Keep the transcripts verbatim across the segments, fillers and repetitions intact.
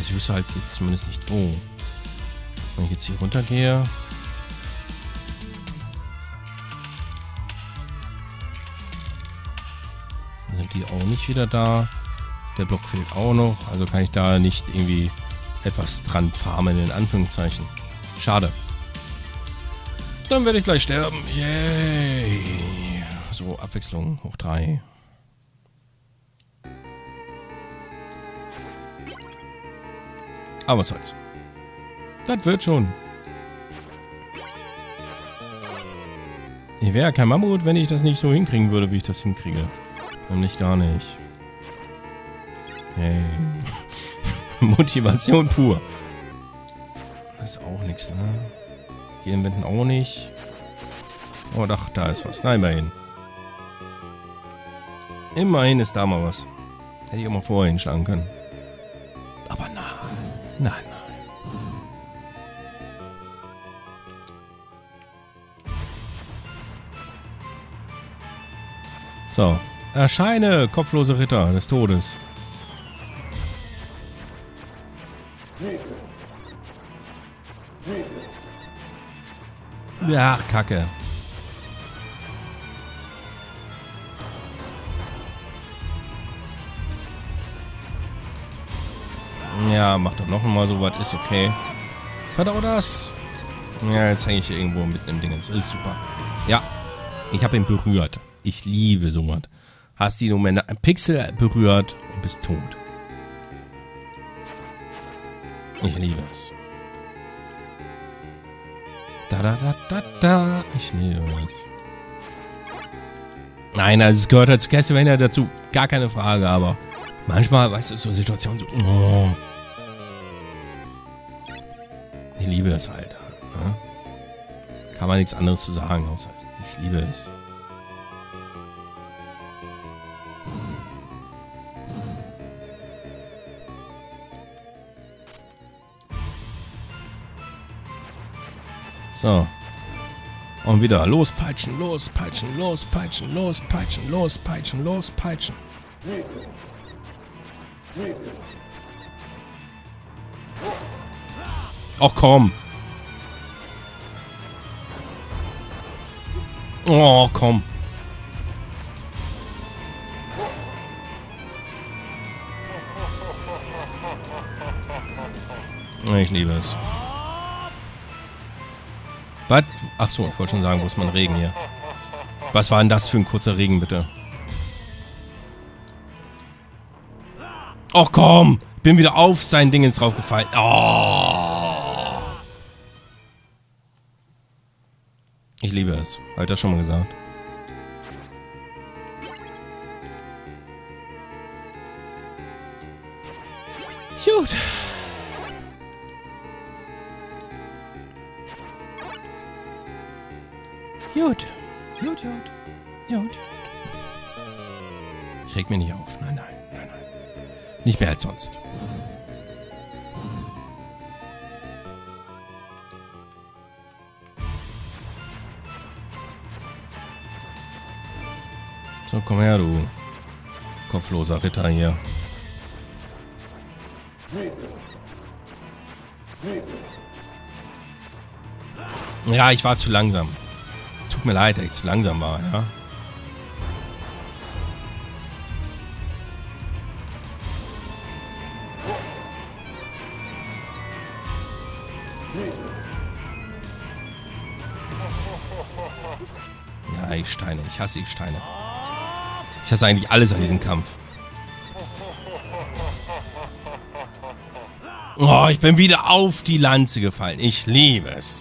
ich wüsste halt jetzt zumindest nicht wo. Wenn ich jetzt hier runter gehe. Dann sind die auch nicht wieder da. Der Block fehlt auch noch. Also kann ich da nicht irgendwie etwas dran farmen, in Anführungszeichen. Schade. Dann werde ich gleich sterben. Yay. So, Abwechslung. Hoch drei. Aber was soll's. Das wird schon. Ich wäre ja kein Mammut, wenn ich das nicht so hinkriegen würde, wie ich das hinkriege. Nämlich gar nicht. Hey. Motivation pur. Das ist auch nichts, ne? Hier im Wänden auch nicht. Oh, doch, da ist was. Nein, immerhin. Immerhin ist da mal was. Hätte ich auch mal vorher hinschlagen können. Aber nein. Nein, nein. So. Erscheine, kopflose Ritter des Todes. Ja, Kacke. Ja, mach doch noch mal so was, ist okay. Verdau das. Ja, jetzt hänge ich hier irgendwo mitten im Dingens. Ist super. Ja, ich habe ihn berührt. Ich liebe sowas. Hast die Momente ein Pixel berührt und bist tot. Ich liebe es. Da, da, da, da, da. Ich liebe es. Nein, also es gehört halt zu Castlevania dazu. Gar keine Frage, aber manchmal, weißt du, so Situationen so... Oh. Ich liebe es halt. Ne? Kann man nichts anderes zu sagen, außer ich liebe es. So. Und wieder lospeitschen, lospeitschen, lospeitschen, lospeitschen, lospeitschen, lospeitschen. Ach komm. Oh, komm. Ich liebe es. Was? Achso, ich wollte schon sagen, wo ist mein Regen hier? Was war denn das für ein kurzer Regen, bitte? Och komm! Bin wieder auf sein Dingens draufgefallen. Oh! Ich liebe es. Habe ich das schon mal gesagt? Gut. Gut. Gut, gut. Gut. Ich reg mich nicht auf. Nein, nein, nein, nein. Nicht mehr als sonst. So, komm her, du kopfloser Ritter hier. Ja, ich war zu langsam. Tut mir leid, dass ich zu langsam war, ja. Ja, ich Steine. Ich hasse ich Steine. Ich hasse eigentlich alles an diesem Kampf. Oh, ich bin wieder auf die Lanze gefallen. Ich liebe es.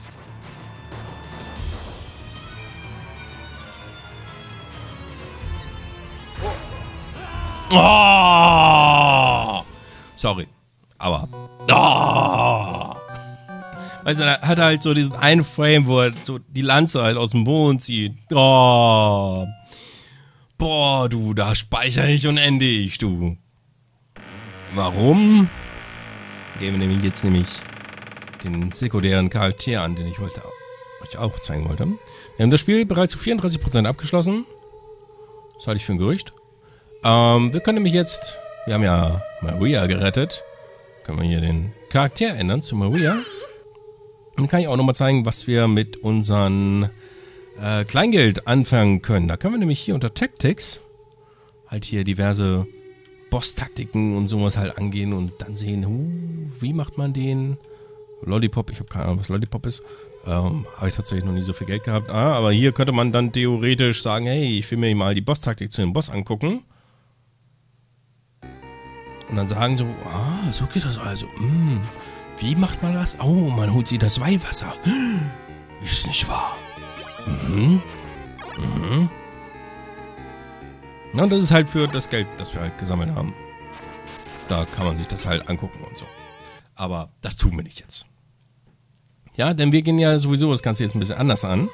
Oh! Sorry. Aber. Oh! Weißt du, er hat halt so diesen einen Frame, wo er so die Lanze halt aus dem Boden zieht. Oh! Boah, du, da speichere ich unendlich, du. Warum? Gehen wir nämlich jetzt nämlich den sekundären Charakter an, den ich heute euch auch zeigen wollte. Wir haben das Spiel bereits zu vierunddreißig Prozent abgeschlossen. Das halte ich für ein Gerücht. Ähm, wir können nämlich jetzt, wir haben ja Maria gerettet, können wir hier den Charakter ändern zu Maria. Und dann kann ich auch nochmal zeigen, was wir mit unseren äh, Kleingeld anfangen können. Da können wir nämlich hier unter Tactics halt hier diverse Boss-Taktiken und sowas halt angehen und dann sehen, uh, wie macht man den Lollipop, ich habe keine Ahnung, was Lollipop ist. Ähm, habe ich tatsächlich noch nie so viel Geld gehabt. Ah, aber hier könnte man dann theoretisch sagen, hey, ich will mir mal die Boss-Taktik zu dem Boss angucken. Und dann sagen so, ah, so geht das also. Hm, wie macht man das? Oh, man holt sich das Weihwasser. Ist nicht wahr. Mhm. Mhm. Ja, und das ist halt für das Geld, das wir halt gesammelt haben. Da kann man sich das halt angucken und so. Aber das tun wir nicht jetzt. Ja, denn wir gehen ja sowieso das Ganze jetzt ein bisschen anders an.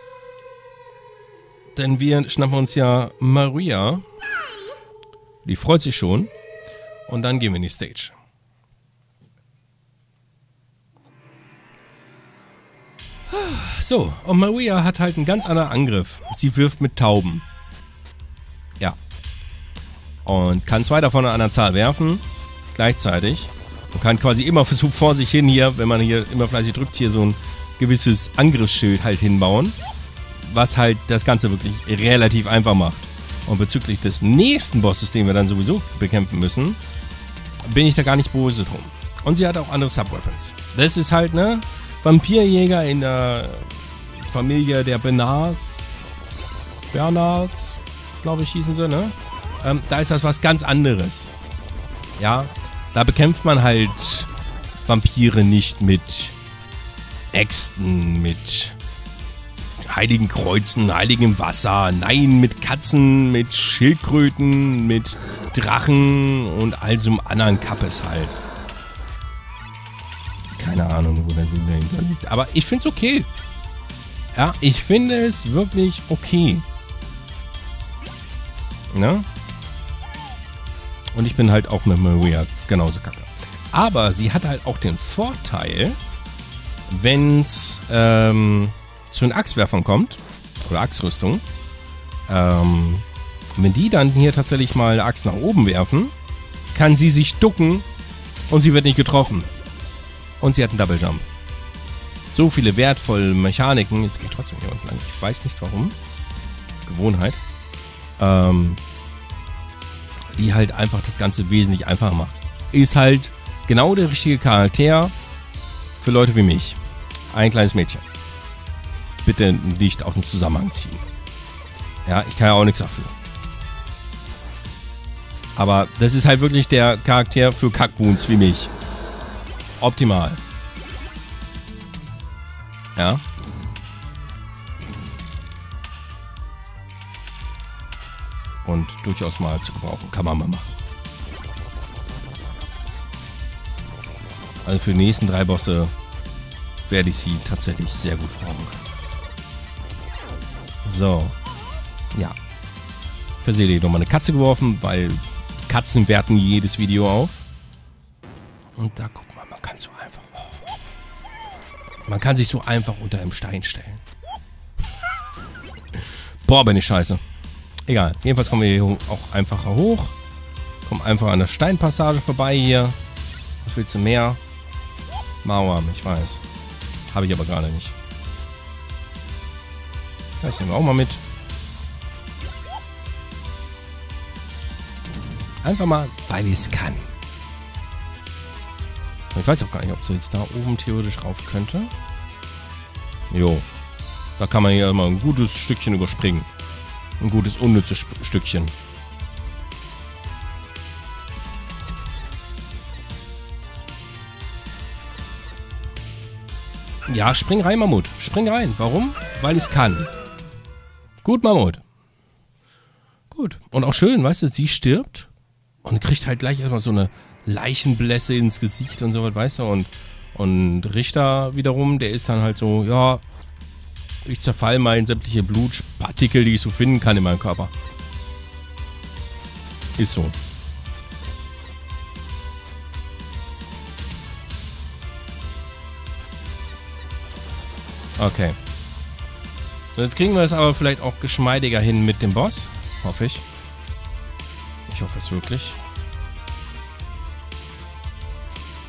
Denn wir schnappen uns ja Maria. Die freut sich schon. Und dann gehen wir in die Stage. So, und Maria hat halt einen ganz anderen Angriff. Sie wirft mit Tauben. Ja. Und kann zwei davon an einer Zahl werfen. Gleichzeitig. Und kann quasi immer so vor sich hin hier, wenn man hier immer fleißig drückt, hier so ein gewisses Angriffsschild halt hinbauen. Was halt das Ganze wirklich relativ einfach macht. Und bezüglich des nächsten Bosses, den wir dann sowieso bekämpfen müssen, bin ich da gar nicht böse drum. Und sie hat auch andere Subweapons. Das ist halt, ne, Vampirjäger in der Familie der Bernards. Bernards, glaube ich, hießen sie, ne? Ähm, da ist das was ganz anderes. Ja, da bekämpft man halt Vampire nicht mit Äxten, mit heiligen Kreuzen, heiligem Wasser. Nein, mit Katzen, mit Schildkröten, mit Drachen und all so einem anderen Kappes halt. Keine Ahnung, wo der Sinn dahinter liegt. Aber ich finde es okay. Ja, ich finde es wirklich okay. Ne? Und ich bin halt auch mit Maria genauso kacke. Aber sie hat halt auch den Vorteil, wenn es ähm, zu den Axtwerfern kommt, oder Axtrüstung, ähm, wenn die dann hier tatsächlich mal eine Axt nach oben werfen, kann sie sich ducken und sie wird nicht getroffen. Und sie hat einen Double Jump. So viele wertvolle Mechaniken. Jetzt gehe ich trotzdem hier unten lang. Ich weiß nicht warum. Gewohnheit. Ähm, die halt einfach das Ganze wesentlich einfacher macht. Ist halt genau der richtige Charakter für Leute wie mich. Ein kleines Mädchen. Bitte nicht aus dem Zusammenhang ziehen. Ja, ich kann ja auch nichts dafür. Aber das ist halt wirklich der Charakter für Kackboons wie mich. Optimal. Ja. Und durchaus mal zu gebrauchen. Kann man mal machen. Also für die nächsten drei Bosse werde ich sie tatsächlich sehr gut brauchen. So. Ja. Versehentlich nochmal eine Katze geworfen, weil Katzen werten jedes Video auf. Und da guck mal, man kann so einfach... Oh. Man kann sich so einfach unter einem Stein stellen. Boah, bin ich scheiße. Egal. Jedenfalls kommen wir hier auch einfacher hoch. Kommen einfach an der Steinpassage vorbei hier. Was willst du mehr? Mauer, ich weiß. Habe ich aber gerade nicht. Das nehmen wir auch mal mit. Einfach mal, weil ich es kann. Ich weiß auch gar nicht, ob sie jetzt da oben theoretisch rauf könnte. Jo. Da kann man hier mal ein gutes Stückchen überspringen. Ein gutes, unnützes Stückchen. Ja, spring rein, Mammut. Spring rein. Warum? Weil ich es kann. Gut, Mammut. Gut. Und auch schön, weißt du, sie stirbt und kriegt halt gleich erstmal so eine Leichenblässe ins Gesicht und so was, weißt du. Und, und Richter wiederum, der ist dann halt so, ja, ich zerfall mal in sämtliche Blutpartikel, die ich so finden kann in meinem Körper. Ist so. Okay. So, jetzt kriegen wir es aber vielleicht auch geschmeidiger hin mit dem Boss. Hoffe ich. Ich hoffe es wirklich.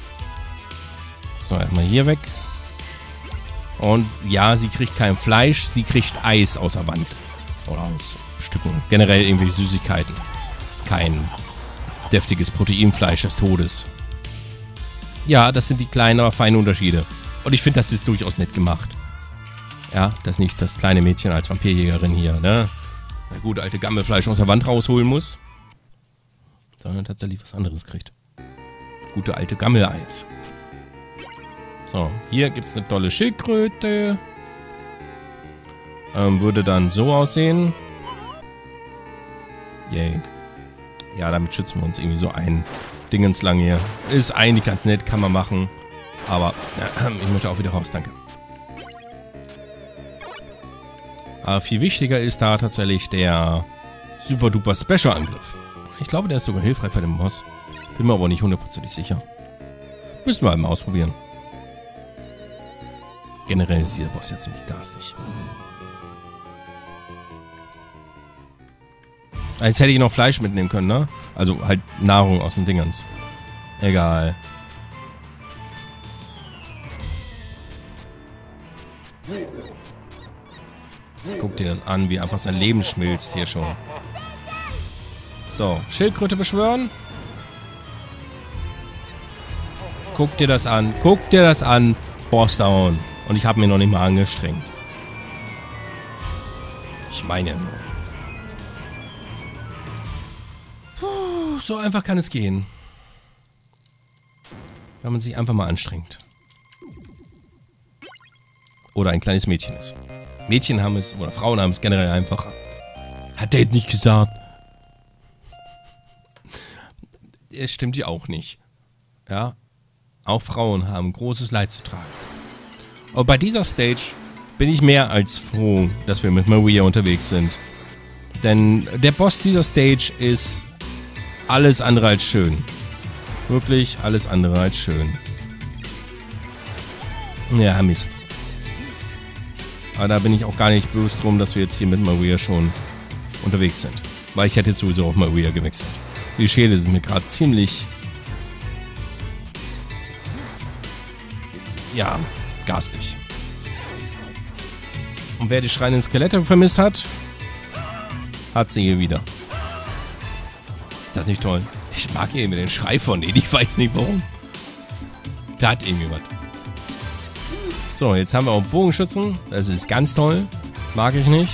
So, erstmal hier weg. Und ja, sie kriegt kein Fleisch, sie kriegt Eis aus der Wand. Oder aus Stücken. Generell irgendwie Süßigkeiten. Kein deftiges Proteinfleisch des Todes. Ja, das sind die kleinen, aber feinen Unterschiede. Und ich finde, das ist durchaus nett gemacht. Ja, dass nicht das kleine Mädchen als Vampirjägerin hier, ne? Eine gute alte Gammelfleisch aus der Wand rausholen muss. Sondern tatsächlich was anderes kriegt. Gute alte Gammeleis. So, hier gibt es eine tolle Schildkröte. Ähm, würde dann so aussehen. Yay. Ja, damit schützen wir uns irgendwie so ein Dingens lang hier. Ist eigentlich ganz nett, kann man machen. Aber äh, ich möchte auch wieder raus, danke. Aber viel wichtiger ist da tatsächlich der Super Duper Special Angriff. Ich glaube, der ist sogar hilfreich bei dem Boss. Bin mir aber nicht hundertprozentig sicher. Müssen wir einmal ausprobieren. Generell ist dieser Boss ja ziemlich garstig. Jetzt hätte ich noch Fleisch mitnehmen können, ne? Also halt Nahrung aus den Dingens. Egal. Guck dir das an, wie einfach sein Leben schmilzt hier schon. So, Schildkröte beschwören. Guck dir das an. Guck dir das an. Boss down. Und ich habe mir noch nicht mal angestrengt. Ich meine nur. Puh, so einfach kann es gehen. Wenn man sich einfach mal anstrengt. Oder ein kleines Mädchen ist. Mädchen haben es, oder Frauen haben es generell einfacher. Hat Date nicht gesagt. Es stimmt ja auch nicht. Ja. Auch Frauen haben großes Leid zu tragen. Aber bei dieser Stage bin ich mehr als froh, dass wir mit Maria unterwegs sind. Denn der Boss dieser Stage ist alles andere als schön. Wirklich alles andere als schön. Ja, Mist. Aber da bin ich auch gar nicht böse drum, dass wir jetzt hier mit Maria schon unterwegs sind. Weil ich hätte jetzt sowieso auf Maria gewechselt. Die Schädel sind mir gerade ziemlich... Ja, garstig. Und wer die schreienden Skelette vermisst hat, hat sie hier wieder. Ist das nicht toll? Ich mag hier immer den Schrei von denen, ich weiß nicht warum. Da hat irgendwie was. So, jetzt haben wir auch Bogenschützen. Das ist ganz toll. Mag ich nicht.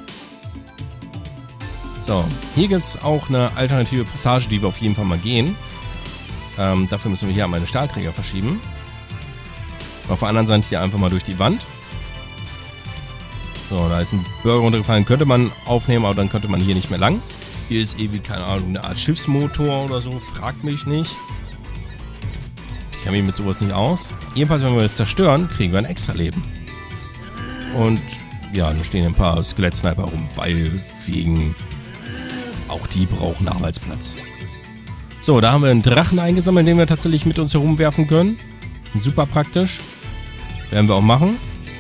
So, hier gibt es auch eine alternative Passage, die wir auf jeden Fall mal gehen. Ähm, dafür müssen wir hier meine Stahlträger verschieben. Auf der anderen Seite hier einfach mal durch die Wand. So, da ist ein Burger runtergefallen. Könnte man aufnehmen, aber dann könnte man hier nicht mehr lang. Hier ist irgendwie, keine Ahnung, eine Art Schiffsmotor oder so. Fragt mich nicht. Ich kenne mich mit sowas nicht aus. Jedenfalls, wenn wir das zerstören, kriegen wir ein extra Leben. Und ja, da stehen ein paar Skelettsniper rum, weil wegen auch die brauchen Arbeitsplatz. So, da haben wir einen Drachen eingesammelt, den wir tatsächlich mit uns herumwerfen können. Super praktisch. Werden wir auch machen.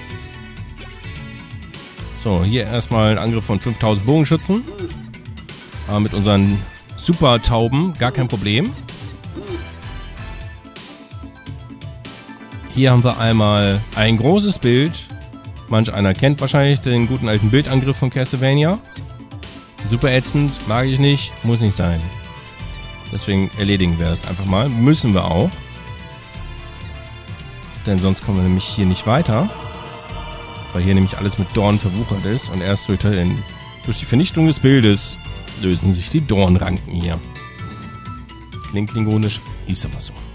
So, hier erstmal ein Angriff von fünftausend Bogenschützen. Aber mit unseren Super Tauben gar kein Problem. Hier haben wir einmal ein großes Bild. Manch einer kennt wahrscheinlich den guten alten Bildangriff von Castlevania. Super ätzend, mag ich nicht, muss nicht sein. Deswegen erledigen wir das einfach mal. Müssen wir auch. Denn sonst kommen wir nämlich hier nicht weiter. Weil hier nämlich alles mit Dornen verwuchert ist. Und erst durch, den, durch die Vernichtung des Bildes lösen sich die Dornranken hier. Klingt klingonisch, ist aber so.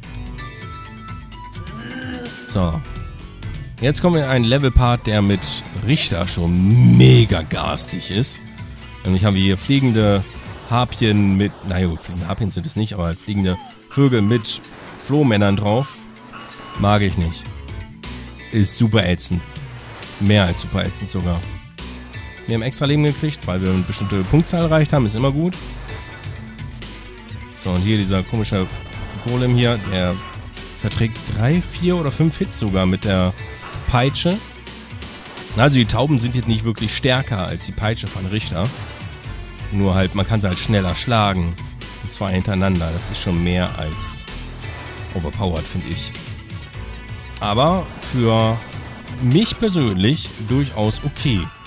So. Jetzt kommen wir in einen Level-Part, der mit Richter schon mega garstig ist. Nämlich haben wir hier fliegende Harpien mit... Naja, fliegende Harpien sind es nicht, aber halt fliegende Vögel mit Flohmännern drauf. Mag ich nicht. Ist super ätzend. Mehr als super ätzend sogar. Wir haben extra Leben gekriegt, weil wir eine bestimmte Punktzahl erreicht haben. Ist immer gut. So, und hier dieser komische Golem hier, der verträgt drei, vier oder fünf Hits sogar mit der Peitsche. Also die Tauben sind jetzt nicht wirklich stärker als die Peitsche von Richter. Nur halt, man kann sie halt schneller schlagen. Und zwar hintereinander. Das ist schon mehr als overpowered, finde ich. aber für mich persönlich durchaus okay.